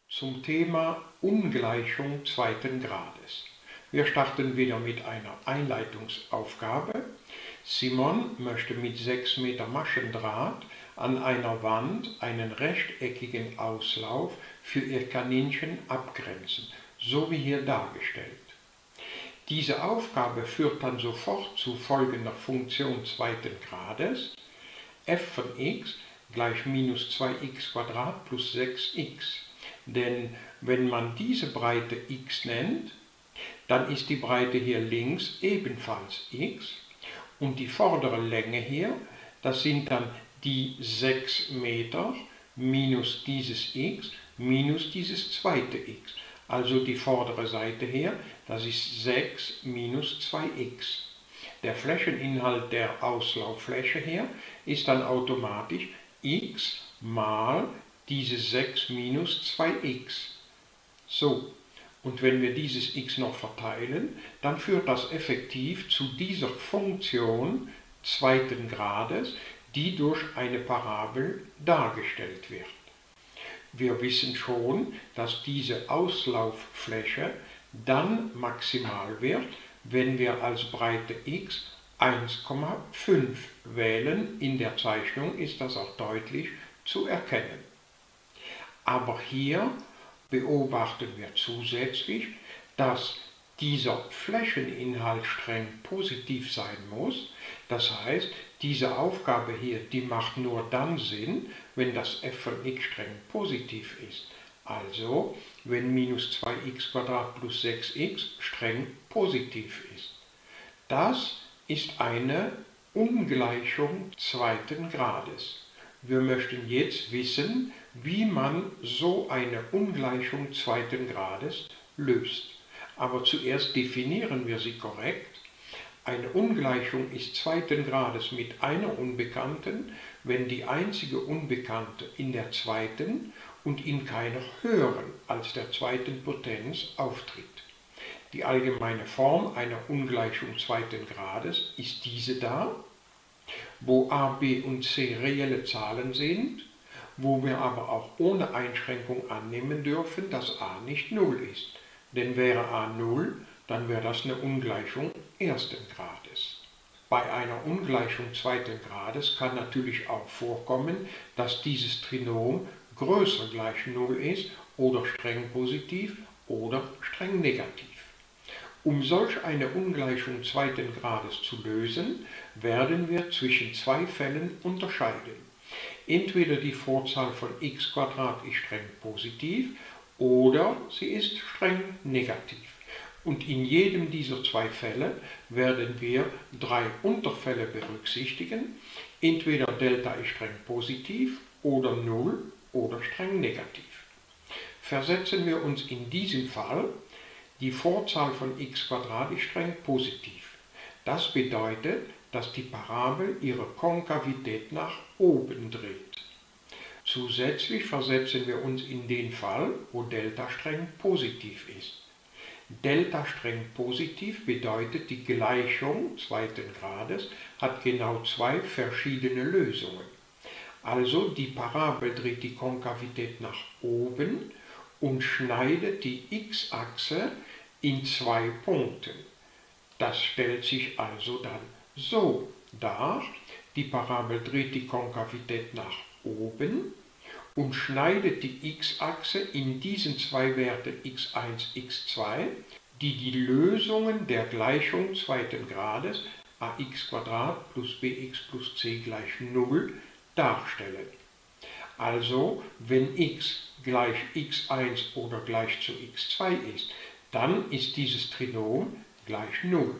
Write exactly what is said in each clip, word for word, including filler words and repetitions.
zum Thema Ungleichung zweiten Grades. Wir starten wieder mit einer Einleitungsaufgabe. Simon möchte mit sechs Meter Maschendraht an einer Wand einen rechteckigen Auslauf für ihr Kaninchen abgrenzen, so wie hier dargestellt. Diese Aufgabe führt dann sofort zu folgender Funktion zweiten Grades. F von x gleich minus zwei x Quadrat plus sechs x. Denn wenn man diese Breite x nennt, dann ist die Breite hier links ebenfalls x und die vordere Länge hier, das sind dann die sechs Meter minus dieses x minus dieses zweite x. Also die vordere Seite hier, das ist sechs minus zwei x. Der Flächeninhalt der Auslauffläche hier ist dann automatisch x mal diese sechs minus zwei x. So, und wenn wir dieses x noch verteilen, dann führt das effektiv zu dieser Funktion zweiten Grades, die durch eine Parabel dargestellt wird. Wir wissen schon, dass diese Auslauffläche dann maximal wird, wenn wir als Breite x eins Komma fünf wählen. In der Zeichnung ist das auch deutlich zu erkennen. Aber hier beobachten wir zusätzlich, dass dieser Flächeninhalt streng positiv sein muss. Das heißt, diese Aufgabe hier, die macht nur dann Sinn, wenn das f von x streng positiv ist. Also, wenn minus zwei x Quadrat plus sechs x streng positiv ist. Das ist eine Ungleichung zweiten Grades. Wir möchten jetzt wissen, wie man so eine Ungleichung zweiten Grades löst. Aber zuerst definieren wir sie korrekt. Eine Ungleichung ist zweiten Grades mit einer Unbekannten, wenn die einzige Unbekannte in der zweiten und in keiner höheren als der zweiten Potenz auftritt. Die allgemeine Form einer Ungleichung zweiten Grades ist diese da, wo a, b und c reelle Zahlen sind, wo wir aber auch ohne Einschränkung annehmen dürfen, dass a nicht null ist. Denn wäre a null, dann wäre das eine Ungleichung ersten Grades. Bei einer Ungleichung zweiten Grades kann natürlich auch vorkommen, dass dieses Trinom größer gleich null ist oder streng positiv oder streng negativ. Um solch eine Ungleichung zweiten Grades zu lösen, werden wir zwischen zwei Fällen unterscheiden. Entweder die Vorzahl von x Quadrat ist streng positiv oder sie ist streng negativ. Und in jedem dieser zwei Fälle werden wir drei Unterfälle berücksichtigen. Entweder Delta ist streng positiv oder null oder streng negativ. Versetzen wir uns in diesem Fall, die Vorzahl von x Quadrat ist streng positiv. Das bedeutet, dass die Parabel ihre Konkavität nach oben dreht. Zusätzlich versetzen wir uns in den Fall, wo Delta streng positiv ist. Delta streng positiv bedeutet, die Gleichung zweiten Grades hat genau zwei verschiedene Lösungen. Also die Parabel dreht die Konkavität nach oben und schneidet die x-Achse in zwei Punkten. Das stellt sich also dann so dar. Die Parabel dreht die Konkavität nach oben und schneidet die x-Achse in diesen zwei Werten x eins, x zwei, die die Lösungen der Gleichung zweiten Grades ax plus bx plus c gleich null darstellen. Also, wenn x gleich x eins oder gleich zu x zwei ist, dann ist dieses Trinom gleich null.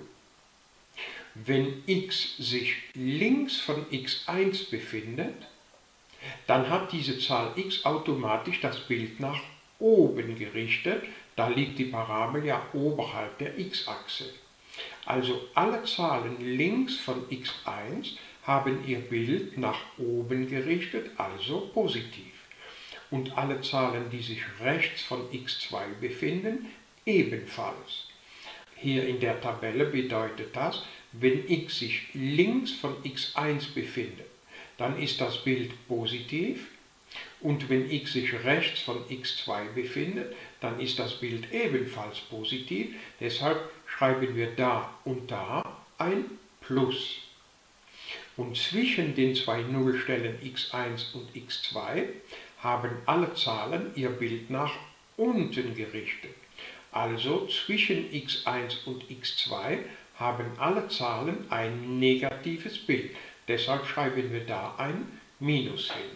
Wenn x sich links von x eins befindet, dann hat diese Zahl x automatisch das Bild nach oben gerichtet, da liegt die Parabel ja oberhalb der x-Achse. Also alle Zahlen links von x eins haben ihr Bild nach oben gerichtet, also positiv. Und alle Zahlen, die sich rechts von x zwei befinden, ebenfalls. Hier in der Tabelle bedeutet das, wenn x sich links von x eins befindet, dann ist das Bild positiv. Und wenn x sich rechts von x zwei befindet, dann ist das Bild ebenfalls positiv. Deshalb schreiben wir da und da ein Plus. Und zwischen den zwei Nullstellen x eins und x zwei haben alle Zahlen ihr Bild nach unten gerichtet. Also zwischen x eins und x zwei haben alle Zahlen ein negatives Bild. Deshalb schreiben wir da ein Minus hin.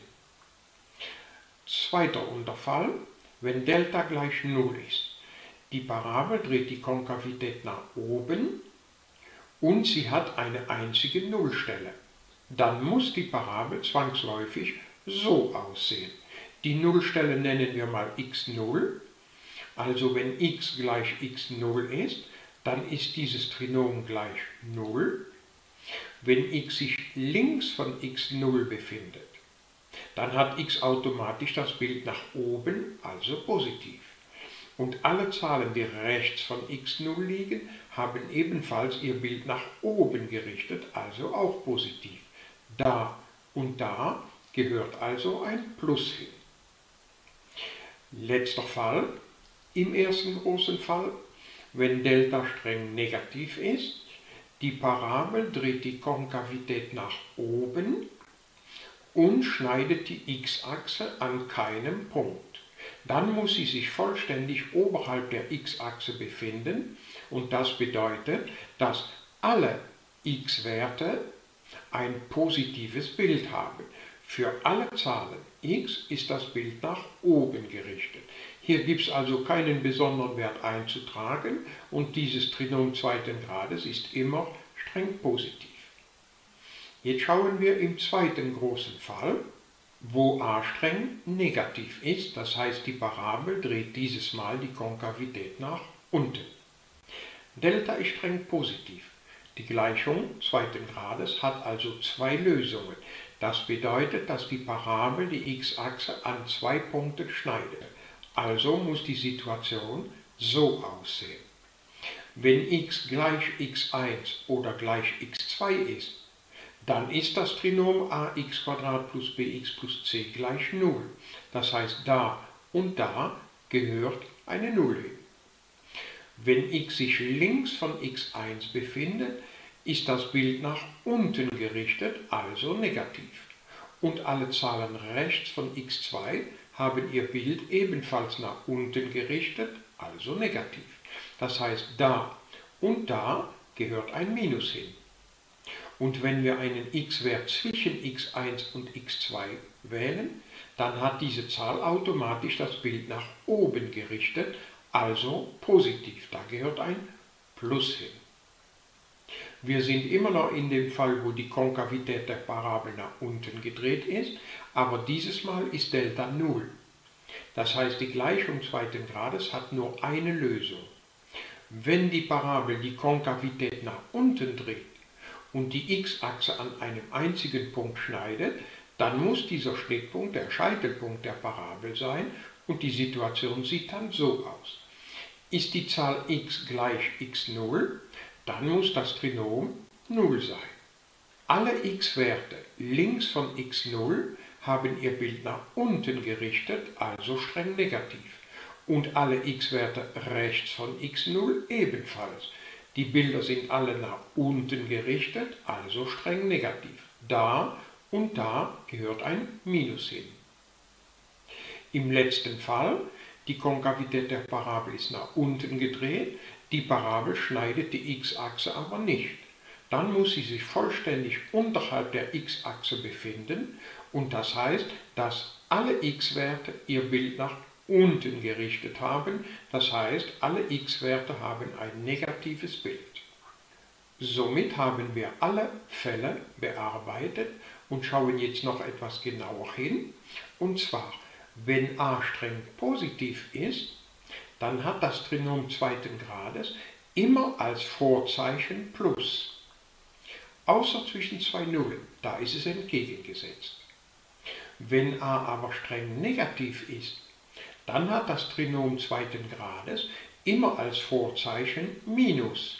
Zweiter Unterfall, wenn Delta gleich null ist. Die Parabel dreht die Konkavität nach oben und sie hat eine einzige Nullstelle. Dann muss die Parabel zwangsläufig so aussehen. Die Nullstelle nennen wir mal x null. Also wenn x gleich x null ist, dann ist dieses Trinom gleich null. Wenn x sich links von x null befindet, dann hat x automatisch das Bild nach oben, also positiv. Und alle Zahlen, die rechts von x null liegen, haben ebenfalls ihr Bild nach oben gerichtet, also auch positiv. Da und da gehört also ein Plus hin. Letzter Fall, im ersten großen Fall, wenn Delta streng negativ ist, die Parabel dreht die Konkavität nach oben und schneidet die x-Achse an keinem Punkt. Dann muss sie sich vollständig oberhalb der x-Achse befinden und das bedeutet, dass alle x-Werte ein positives Bild haben. Für alle Zahlen x ist das Bild nach oben gerichtet. Hier gibt es also keinen besonderen Wert einzutragen und dieses Trinom zweiten Grades ist immer streng positiv. Jetzt schauen wir im zweiten großen Fall, wo a streng negativ ist, das heißt die Parabel dreht dieses Mal die Konkavität nach unten. Delta ist streng positiv. Die Gleichung zweiten Grades hat also zwei Lösungen. Das bedeutet, dass die Parabel die x-Achse an zwei Punkten schneidet. Also muss die Situation so aussehen. Wenn x gleich x eins oder gleich x zwei ist, dann ist das Trinom ax plus bx plus c gleich null. Das heißt, da und da gehört eine null hin. Wenn x sich links von x eins befindet, ist das Bild nach unten gerichtet, also negativ. Und alle Zahlen rechts von x zwei haben ihr Bild ebenfalls nach unten gerichtet, also negativ. Das heißt, da und da gehört ein Minus hin. Und wenn wir einen x-Wert zwischen x eins und x zwei wählen, dann hat diese Zahl automatisch das Bild nach oben gerichtet, also positiv. Da gehört ein Plus hin. Wir sind immer noch in dem Fall, wo die Konkavität der Parabel nach unten gedreht ist, aber dieses Mal ist Delta null. Das heißt, die Gleichung zweiten Grades hat nur eine Lösung. Wenn die Parabel die Konkavität nach unten dreht und die x-Achse an einem einzigen Punkt schneidet, dann muss dieser Schnittpunkt der Scheitelpunkt der Parabel sein und die Situation sieht dann so aus. Ist die Zahl x gleich x null, dann muss das Trinom null sein. Alle x-Werte links von x null haben ihr Bild nach unten gerichtet, also streng negativ. Und alle x-Werte rechts von x null ebenfalls. Die Bilder sind alle nach unten gerichtet, also streng negativ. Da und da gehört ein Minus hin. Im letzten Fall, die Konkavität der Parabel ist nach unten gedreht, die Parabel schneidet die x-Achse aber nicht. Dann muss sie sich vollständig unterhalb der x-Achse befinden und das heißt, dass alle x-Werte ihr Bild nach unten gerichtet haben, das heißt, alle x-Werte haben ein negatives Bild. Somit haben wir alle Fälle bearbeitet und schauen jetzt noch etwas genauer hin. Und zwar, wenn a streng positiv ist, dann hat das Trinom zweiten Grades immer als Vorzeichen Plus. Außer zwischen zwei Nullen, da ist es entgegengesetzt. Wenn a aber streng negativ ist, dann hat das Trinom zweiten Grades immer als Vorzeichen Minus.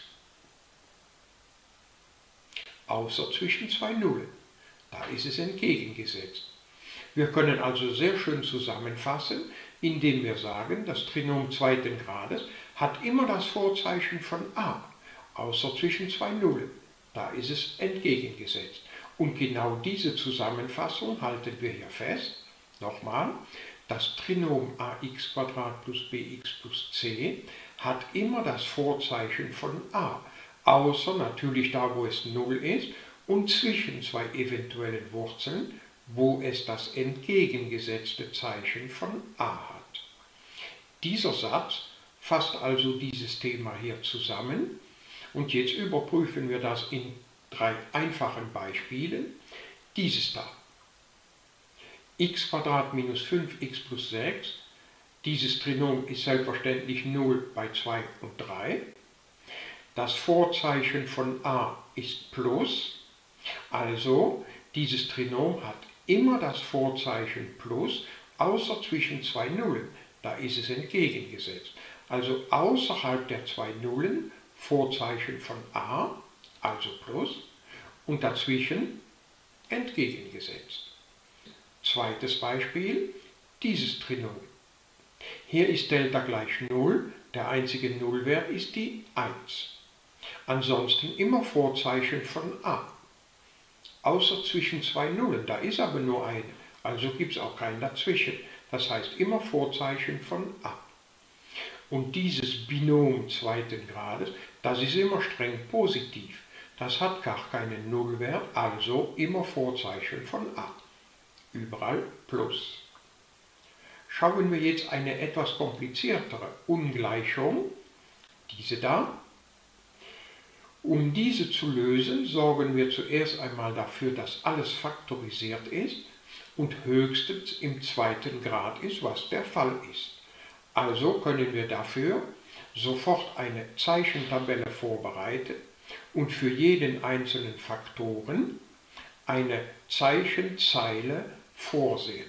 Außer zwischen zwei Nullen, da ist es entgegengesetzt. Wir können also sehr schön zusammenfassen, indem wir sagen, das Trinom zweiten Grades hat immer das Vorzeichen von a, außer zwischen zwei Nullen. Da ist es entgegengesetzt. Und genau diese Zusammenfassung halten wir hier fest. Nochmal, das Trinom ax plus bx plus c hat immer das Vorzeichen von a, außer natürlich da, wo es null ist und zwischen zwei eventuellen Wurzeln, wo es das entgegengesetzte Zeichen von a hat. Dieser Satz fasst also dieses Thema hier zusammen und jetzt überprüfen wir das in drei einfachen Beispielen. Dieses da, x minus fünf x plus sechs, dieses Trinom ist selbstverständlich null bei zwei und drei. Das Vorzeichen von a ist plus, also dieses Trinom hat immer das Vorzeichen plus, außer zwischen zwei Nullen, da ist es entgegengesetzt. Also außerhalb der zwei Nullen Vorzeichen von a, also plus, und dazwischen entgegengesetzt. Zweites Beispiel, dieses Trinom. Hier ist Delta gleich null, der einzige Nullwert ist die eins. Ansonsten immer Vorzeichen von a. Außer zwischen zwei Nullen, da ist aber nur eine, also gibt es auch kein dazwischen. Das heißt immer Vorzeichen von a. Und dieses Binom zweiten Grades, das ist immer streng positiv. Das hat gar keinen Nullwert, also immer Vorzeichen von a. Überall plus. Schauen wir jetzt eine etwas kompliziertere Ungleichung, diese da. Um diese zu lösen, sorgen wir zuerst einmal dafür, dass alles faktorisiert ist und höchstens im zweiten Grad ist, was der Fall ist. Also können wir dafür sofort eine Zeichentabelle vorbereiten und für jeden einzelnen Faktoren eine Zeichenzeile vorsehen.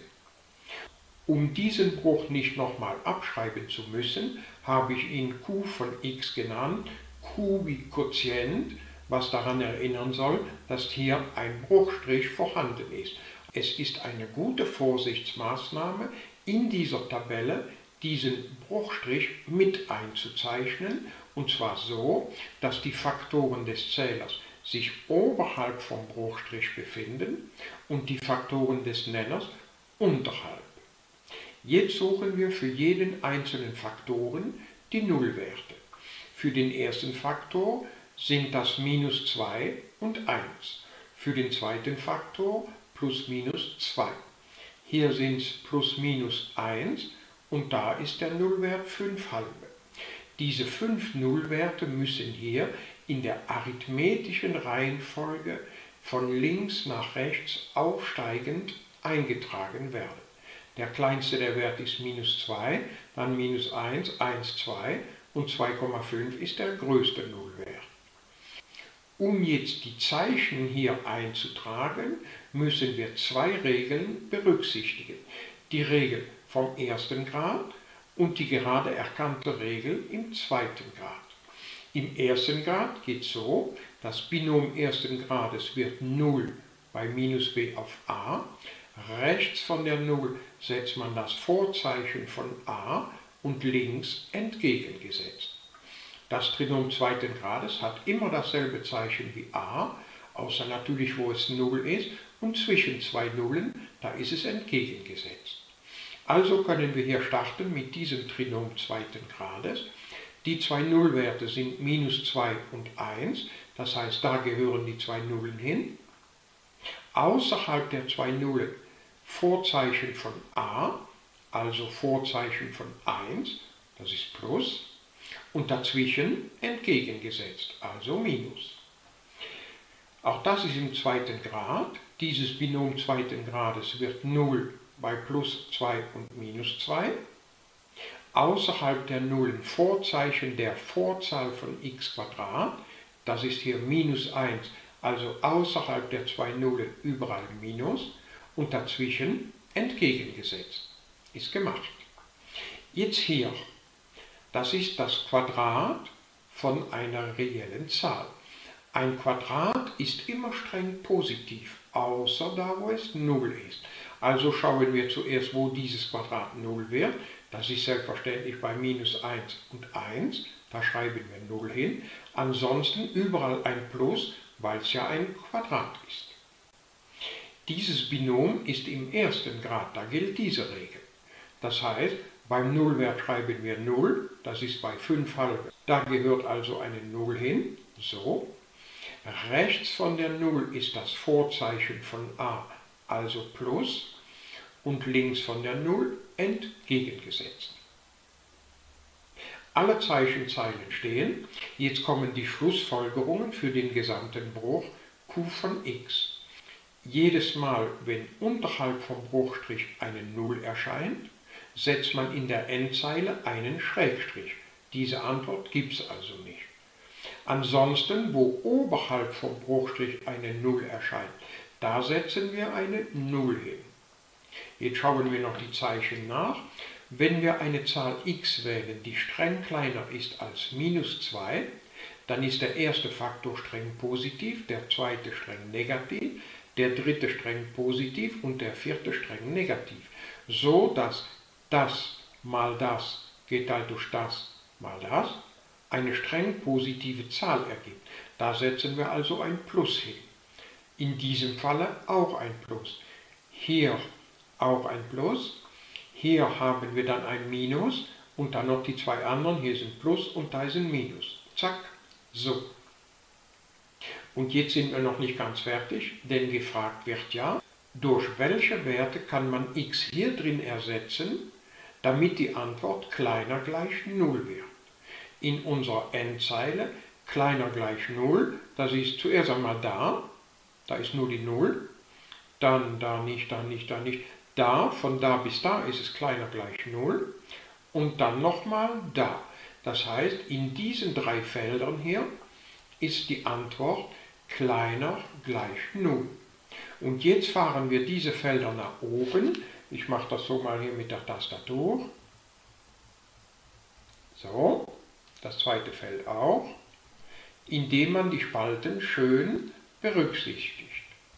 Um diesen Bruch nicht nochmal abschreiben zu müssen, habe ich ihn Q von x genannt, Q wie Quotient, was daran erinnern soll, dass hier ein Bruchstrich vorhanden ist. Es ist eine gute Vorsichtsmaßnahme, in dieser Tabelle diesen Bruchstrich mit einzuzeichnen, und zwar so, dass die Faktoren des Zählers sich oberhalb vom Bruchstrich befinden und die Faktoren des Nenners unterhalb. Jetzt suchen wir für jeden einzelnen Faktoren die Nullwerte. Für den ersten Faktor sind das minus zwei und eins. Für den zweiten Faktor plus minus zwei. Hier sind es plus minus eins und da ist der Nullwert fünf halbe. Diese fünf Nullwerte müssen hier in der arithmetischen Reihenfolge von links nach rechts aufsteigend eingetragen werden. Der kleinste der Wert ist minus zwei, dann minus eins, eins, zwei und zwei Komma fünf ist der größte Nullwert. Um jetzt die Zeichen hier einzutragen, müssen wir zwei Regeln berücksichtigen. Die Regel vom ersten Grad und die gerade erkannte Regel im zweiten Grad. Im ersten Grad geht es so, das Binom ersten Grades wird null bei minus b auf a. Rechts von der null setzt man das Vorzeichen von a und links entgegengesetzt. Das Trinom zweiten Grades hat immer dasselbe Zeichen wie a, außer natürlich, wo es null ist, und zwischen zwei Nullen, da ist es entgegengesetzt. Also können wir hier starten mit diesem Trinom zweiten Grades. Die zwei Nullwerte sind minus zwei und eins, das heißt, da gehören die zwei Nullen hin. Außerhalb der zwei Nullen Vorzeichen von a, also Vorzeichen von eins, das ist plus, und dazwischen entgegengesetzt, also minus. Auch das ist im zweiten Grad. Dieses Binom zweiten Grades wird null bei plus zwei und minus zwei. Außerhalb der Nullen Vorzeichen der Vorzahl von x², das ist hier minus eins, also außerhalb der zwei Nullen überall minus, und dazwischen entgegengesetzt. Ist gemacht. Jetzt hier, das ist das Quadrat von einer reellen Zahl. Ein Quadrat ist immer streng positiv, außer da, wo es null ist. Also schauen wir zuerst, wo dieses Quadrat null wird. Das ist selbstverständlich bei minus eins und eins. Da schreiben wir null hin. Ansonsten überall ein Plus, weil es ja ein Quadrat ist. Dieses Binom ist im ersten Grad, da gilt diese Regel. Das heißt, beim Nullwert schreiben wir null, das ist bei fünf halbe. Da gehört also eine null hin, so. Rechts von der null ist das Vorzeichen von a, also Plus, und links von der null entgegengesetzt. Alle Zeichenzeilen stehen, jetzt kommen die Schlussfolgerungen für den gesamten Bruch q von x. Jedes Mal, wenn unterhalb vom Bruchstrich eine null erscheint, setzt man in der Endzeile einen Schrägstrich. Diese Antwort gibt es also nicht. Ansonsten, wo oberhalb vom Bruchstrich eine null erscheint, da setzen wir eine null hin. Jetzt schauen wir noch die Zeichen nach. Wenn wir eine Zahl x wählen, die streng kleiner ist als minus zwei, dann ist der erste Faktor streng positiv, der zweite streng negativ, der dritte streng positiv und der vierte streng negativ. So dass das mal das geteilt durch das mal das eine streng positive Zahl ergibt. Da setzen wir also ein Plus hin. In diesem Falle auch ein Plus. Hier auch ein Plus. Hier haben wir dann ein Minus und dann noch die zwei anderen. Hier sind Plus und da ist ein Minus. Zack, so. Und jetzt sind wir noch nicht ganz fertig, denn gefragt wird ja, durch welche Werte kann man x hier drin ersetzen, damit die Antwort kleiner gleich null wird. In unserer Endzeile kleiner gleich null, das ist zuerst einmal da, da ist nur die null, dann da nicht, da nicht, da nicht, da, von da bis da ist es kleiner gleich null und dann nochmal da. Das heißt, in diesen drei Feldern hier ist die Antwort kleiner gleich null. Und jetzt fahren wir diese Felder nach oben. Ich mache das so mal hier mit der Tastatur. So, das zweite Feld auch, indem man die Spalten schön berücksichtigt.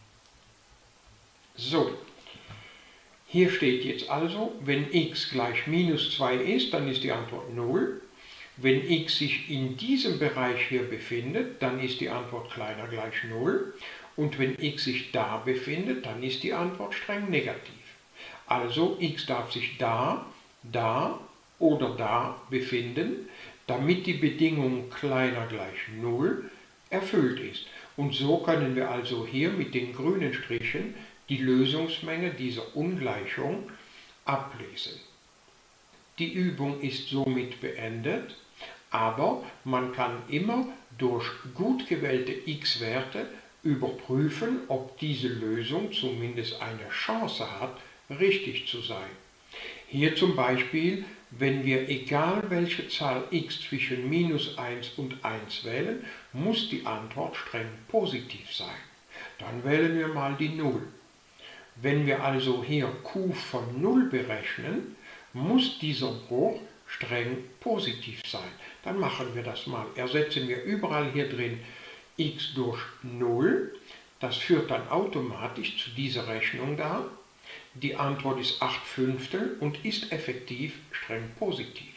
So, hier steht jetzt also, wenn x gleich minus zwei ist, dann ist die Antwort null. Wenn x sich in diesem Bereich hier befindet, dann ist die Antwort kleiner gleich null. Und wenn x sich da befindet, dann ist die Antwort streng negativ. Also x darf sich da, da oder da befinden, damit die Bedingung kleiner gleich null erfüllt ist. Und so können wir also hier mit den grünen Strichen die Lösungsmenge dieser Ungleichung ablesen. Die Übung ist somit beendet, aber man kann immer durch gut gewählte x-Werte überprüfen, ob diese Lösung zumindest eine Chance hat, richtig zu sein. Hier zum Beispiel, wenn wir egal welche Zahl x zwischen minus eins und eins wählen, muss die Antwort streng positiv sein. Dann wählen wir mal die null. Wenn wir also hier q von null berechnen, muss dieser Bruch streng positiv sein. Dann machen wir das mal. Ersetzen wir überall hier drin x durch null. Das führt dann automatisch zu dieser Rechnung da. Die Antwort ist acht Fünftel und ist effektiv streng positiv.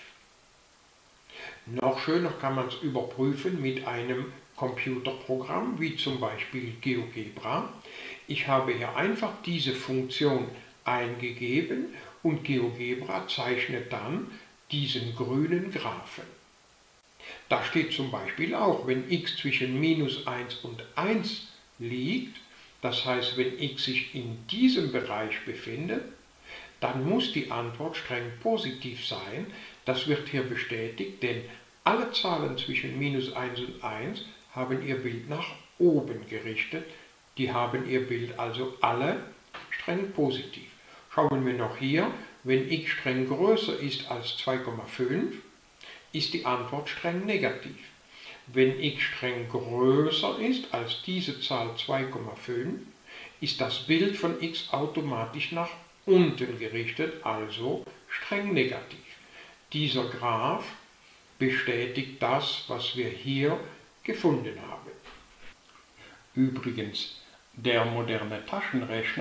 Noch schöner kann man es überprüfen mit einem Computerprogramm, wie zum Beispiel GeoGebra. Ich habe hier einfach diese Funktion eingegeben und GeoGebra zeichnet dann diesen grünen Graphen. Da steht zum Beispiel auch, wenn x zwischen minus eins und eins liegt, das heißt, wenn x sich in diesem Bereich befindet, dann muss die Antwort streng positiv sein. Das wird hier bestätigt, denn alle Zahlen zwischen minus eins und eins haben ihr Bild nach oben gerichtet. Die haben ihr Bild also alle streng positiv. Schauen wir noch hier, wenn x streng größer ist als zwei Komma fünf, ist die Antwort streng negativ. Wenn x streng größer ist als diese Zahl zwei Komma fünf, ist das Bild von x automatisch nach unten gerichtet, also streng negativ. Dieser Graph bestätigt das, was wir hier gefunden haben. Übrigens, der moderne Taschenrechner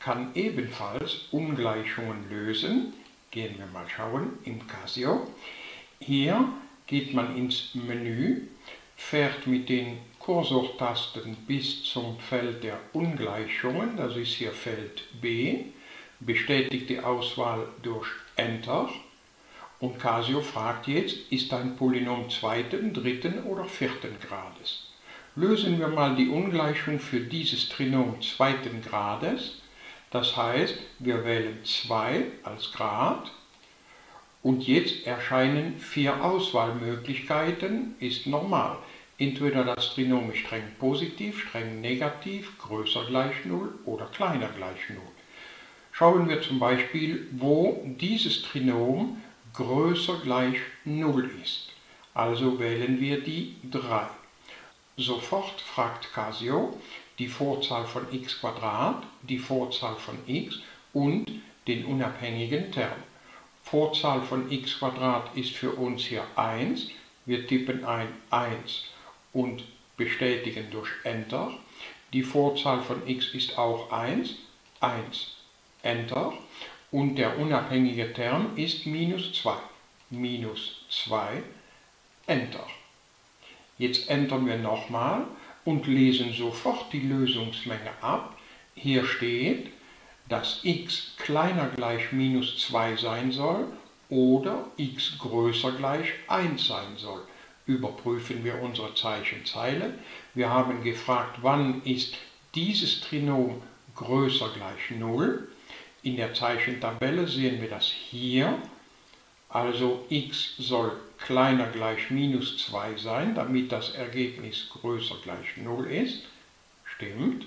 kann ebenfalls Ungleichungen lösen. Gehen wir mal schauen im Casio. Hier geht man ins Menü, fährt mit den Kursortasten bis zum Feld der Ungleichungen, das ist hier Feld B, bestätigt die Auswahl durch Enter und Casio fragt jetzt, ist ein Polynom zweiten, dritten oder vierten Grades. Lösen wir mal die Ungleichung für dieses Trinom zweiten Grades, das heißt, wir wählen zwei als Grad und jetzt erscheinen vier Auswahlmöglichkeiten, ist normal. Entweder das Trinom ist streng positiv, streng negativ, größer gleich null oder kleiner gleich null. Schauen wir zum Beispiel, wo dieses Trinom größer gleich null ist. Also wählen wir die drei. Sofort fragt Casio die Vorzahl von x Quadrat, die Vorzahl von x und den unabhängigen Term. Vorzahl von x Quadrat ist für uns hier eins. Wir tippen ein eins und bestätigen durch Enter. Die Vorzahl von x ist auch eins, eins, Enter. Und der unabhängige Term ist minus zwei, minus zwei, Enter. Jetzt ändern wir nochmal und lesen sofort die Lösungsmenge ab. Hier steht, dass x kleiner gleich minus zwei sein soll oder x größer gleich eins sein soll. Überprüfen wir unsere Zeichenzeile. Wir haben gefragt, wann ist dieses Trinom größer gleich null. In der Zeichentabelle sehen wir das hier. Also x soll kleiner gleich minus zwei sein, damit das Ergebnis größer gleich null ist. Stimmt.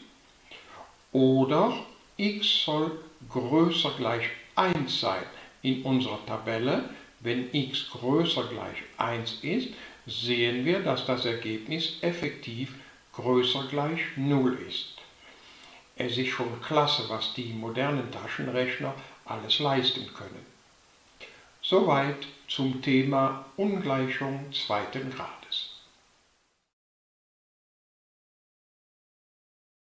Oder x soll größer gleich eins sein. In unserer Tabelle, wenn x größer gleich eins ist, sehen wir, dass das Ergebnis effektiv größer gleich null ist. Es ist schon klasse, was die modernen Taschenrechner alles leisten können. Soweit zum Thema Ungleichung zweiten Grades.